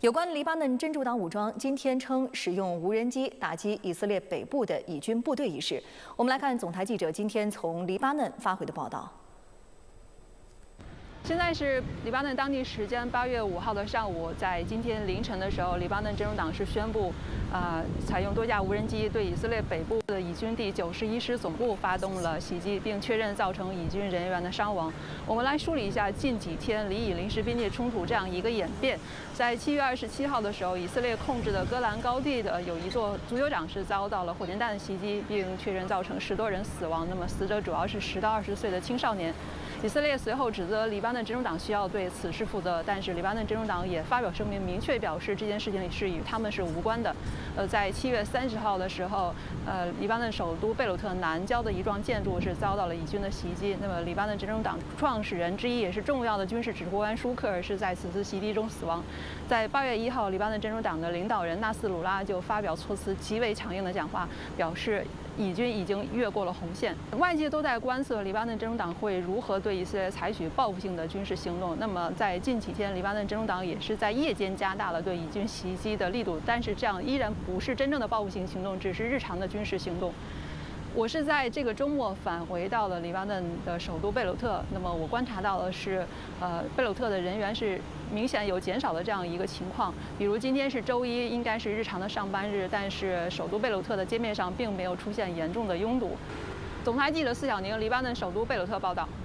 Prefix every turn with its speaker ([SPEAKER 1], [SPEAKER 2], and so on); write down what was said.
[SPEAKER 1] 有关黎巴嫩真主党武装今天称使用无人机打击以色列北部的以军部队一事，我们来看总台记者今天从黎巴嫩发回的报道。
[SPEAKER 2] 现在是黎巴嫩当地时间8月5号的上午，在今天凌晨的时候，黎巴嫩真主党是宣布，采用多架无人机对以色列北部的以军第91师总部发动了袭击，并确认造成以军人员的伤亡。我们来梳理一下近几天黎以临时边界冲突这样一个演变。在7月27号的时候，以色列控制的戈兰高地的有一座足球场是遭到了火箭弹的袭击，并确认造成10多人死亡。那么死者主要是10到20岁的青少年。 以色列随后指责黎巴嫩真主党需要对此事负责，但是黎巴嫩真主党也发表声明，明确表示这件事情是与他们是无关的。在7月30号的时候，黎巴嫩首都贝鲁特南郊的一幢建筑是遭到了以军的袭击。那么，黎巴嫩真主党创始人之一，也是重要的军事指挥官舒克尔是在此次袭击中死亡。在8月1号，黎巴嫩真主党的领导人纳斯鲁拉就发表措辞极为强硬的讲话，表示 以军已经越过了红线，外界都在观测黎巴嫩真主党会如何对以色列采取报复性的军事行动。那么，在近几天，黎巴嫩真主党也是在夜间加大了对以军袭击的力度，但是这样依然不是真正的报复性行动，只是日常的军事行动。 我是在这个周末返回到了黎巴嫩的首都贝鲁特。那么我观察到的是，贝鲁特的人员是明显有减少的这样一个情况。比如今天是周一，应该是日常的上班日，但是首都贝鲁特的街面上并没有出现严重的拥堵。总台记者4小宁，黎巴嫩首都贝鲁特报道。